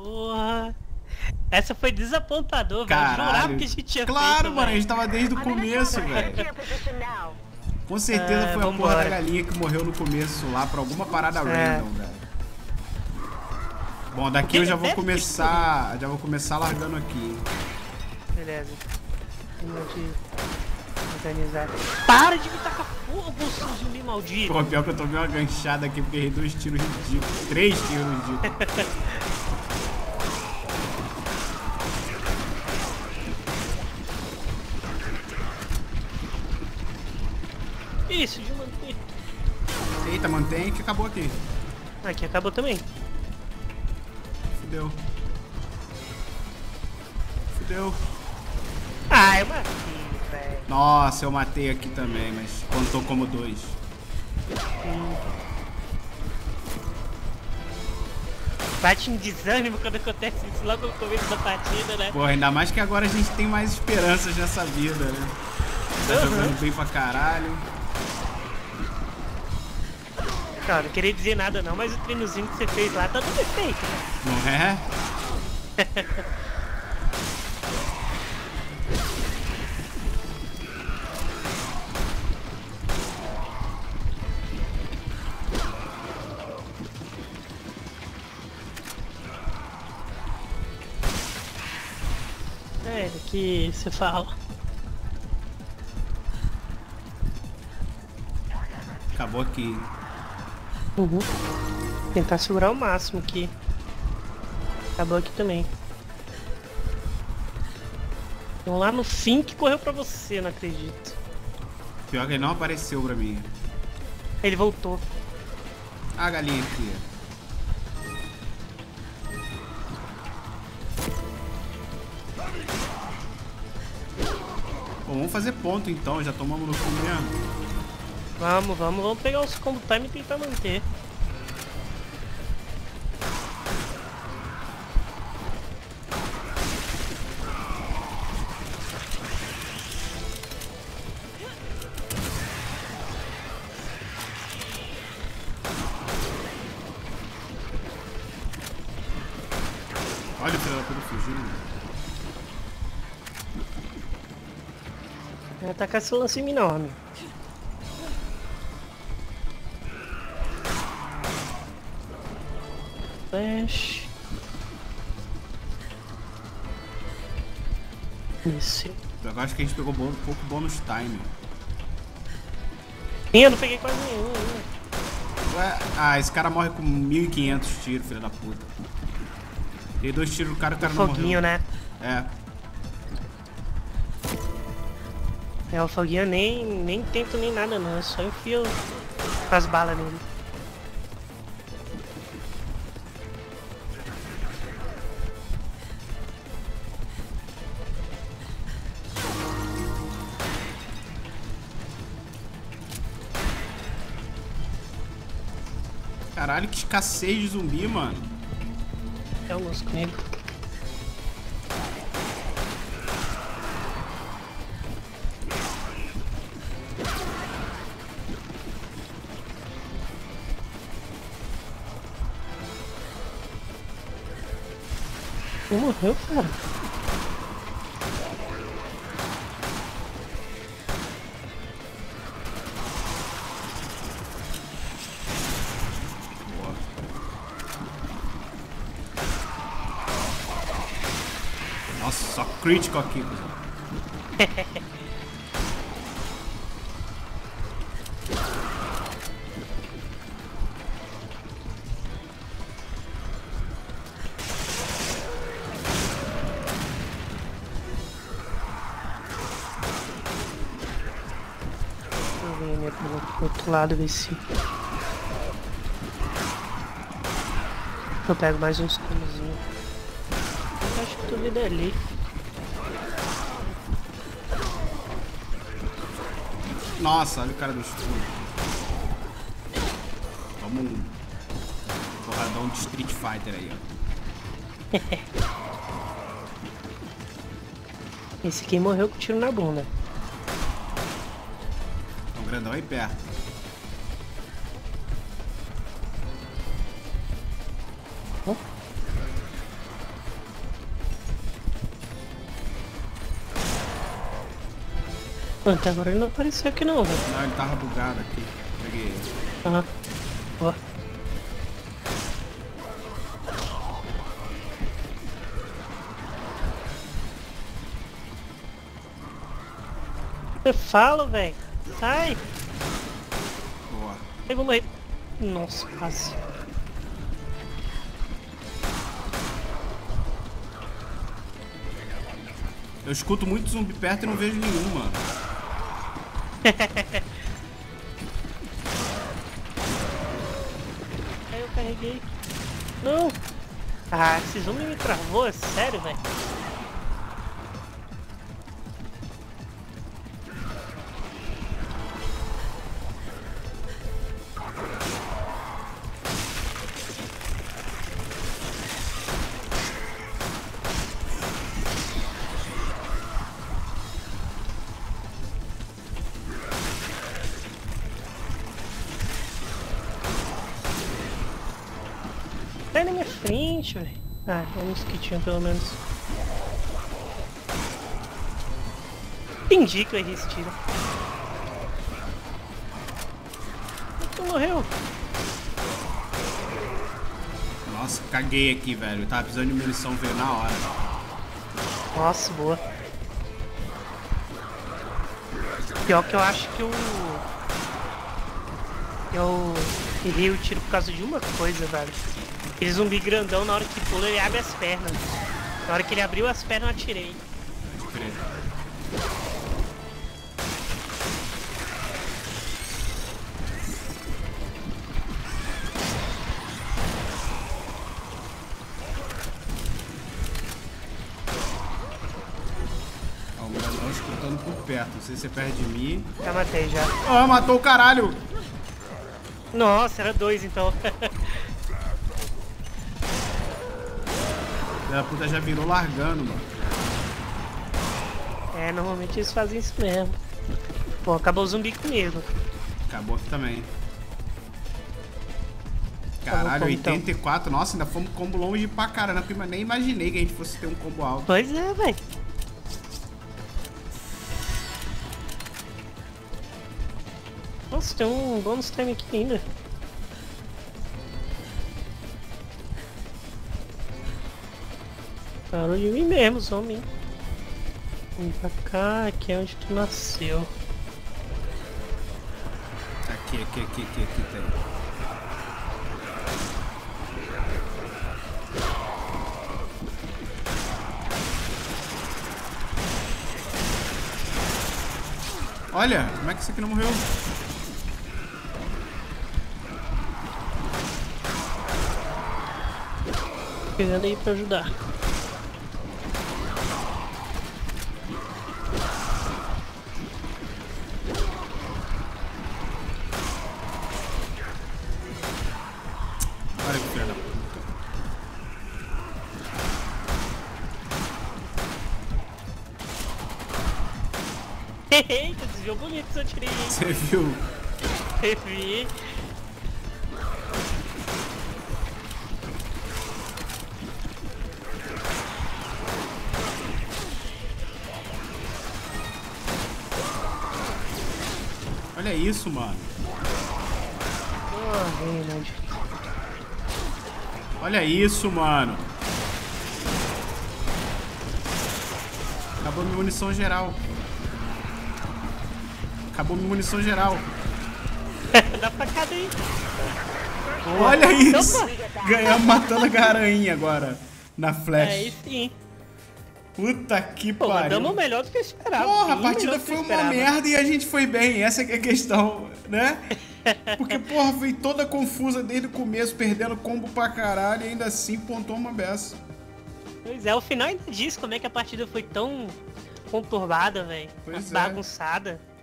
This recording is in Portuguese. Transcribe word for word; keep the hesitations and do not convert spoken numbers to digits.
Porra. Essa foi desapontador, velho. Caralho. Jurava que a gente tinha Claro, feito, mano, a velho. gente tava desde o começo, velho. Com certeza É, foi a vambora. porra da galinha que morreu no começo lá pra alguma parada É. random, velho. Bom, daqui eu já vou começar. Já vou começar largando aqui. Beleza. Vamos de organizar. Para de me tacar fogo, seu zumbi maldito. Pô, pior que eu tomei uma ganchada aqui porque errei dois tiros ridículos. Três tiros ridículos. Isso, de manter. Eita, mantém que acabou aqui. Aqui acabou também. Fudeu. Fudeu. Ah, eu matei, velho. Nossa, eu matei aqui também, mas contou como dois. Bate um desânimo quando acontece isso logo no começo da partida, né? Pô, ainda mais que agora a gente tem mais esperanças nessa vida, né? Tá Uhum. jogando bem pra caralho. Cara, não queria dizer nada não, mas o treinozinho que você fez lá tá tudo perfeito, né? Não é? É, que você fala. Acabou aqui. Uhum. Tentar segurar o máximo aqui. Acabou aqui também. Então lá no fim que correu pra você, não acredito. Pior que ele não apareceu pra mim. Ele voltou. Ah, a galinha aqui. Bom, vamos fazer ponto então, já tomamos no cu mesmo. Vamos, vamos, vamos pegar os combo time e tentar manter. Olha o filho da puta fugindo. Vai atacar esse lance em mim não, amigo. Flash. Isso. Eu acho que a gente pegou um pouco bônus time. Ih, eu não peguei quase nenhum. né? Ué? Ah, esse cara morre com mil e quinhentos tiros, filho da puta. Dei dois tiros no cara e o cara não morreu. Foguinho, né? É. É, o foguinho eu nem, nem tento nem nada não, eu só enfio as balas nele. Caralho, que escassez de zumbi, mano. É o nosso comigo. Ele morreu, cara. Nossa, só crítico aqui, cuzão. Deixa eu ver né, pelo outro lado, ver se eu pego mais uns comozinhos. Acho que tudo é ali. Nossa, olha o cara do escudo. Toma um porradão de Street Fighter aí, ó. Esse aqui morreu com tiro na bunda. Tem um grandão aí perto. Hã? Até agora ele não apareceu aqui não, velho. Não, ele tava bugado aqui. Peguei ele. Aham. Boa. Eu falo, velho. Sai. Boa. Eu vou morrer. Nossa, quase. Eu escuto muito zumbi perto e não vejo nenhum, mano. Aí eu carreguei. Não. Ah, esse zumbi me travou, é sério, velho. Sai na minha frente, velho. Ah, é um mosquitinho pelo menos. Entendi que eu errei esse tiro. Tu morreu. Nossa, caguei aqui, velho. Eu tava precisando de munição, veio na hora. Nossa, boa. Pior que eu acho que eu... Eu errei o tiro por causa de uma coisa, velho. Aquele zumbi grandão, na hora que pula, ele abre as pernas. Na hora que ele abriu as pernas, eu atirei. Pode crer. Ó, o grandão escutando por perto. Não sei se você perde de mim. Já matei, já. Ó, matou o caralho! Nossa, era dois, então. A puta já virou largando, mano. É, normalmente eles fazem isso mesmo. Pô, acabou o zumbi comigo. Acabou aqui também. Acabou Caralho, como, então? oitenta e quatro. Nossa, ainda fomos combo longe pra caramba. Mas nem imaginei que a gente fosse ter um combo alto. Pois é, velho. Nossa, tem um bônus time aqui ainda. Parou de mim mesmo, homem. Vem pra cá, aqui é onde tu nasceu. Aqui, aqui, aqui, aqui, aqui tem. Olha, como é que isso aqui não morreu? Pegando aí pra ajudar. Olha que filha da puta. Eita, desviou bonito se eu tirei, hein? Você viu? Revi. Olha isso, mano. Oh, Reynald. Olha isso, mano. Acabou minha munição geral. Acabou minha munição geral. Dá pra cada aí. Olha isso. Opa. Ganhamos matando a garanha agora. Na flash. Aí sim. Puta que Pô, pariu. mandamos melhor do que eu esperava. Porra, a Bem partida melhor do que foi eu uma esperava. merda e a gente foi bem. Essa que é a questão, né? Porque, porra, foi toda confusa desde o começo, perdendo combo pra caralho e ainda assim pontou uma beça. Pois é, o final ainda diz como é que a partida foi tão conturbada, velho. Pois é. Bagunçada.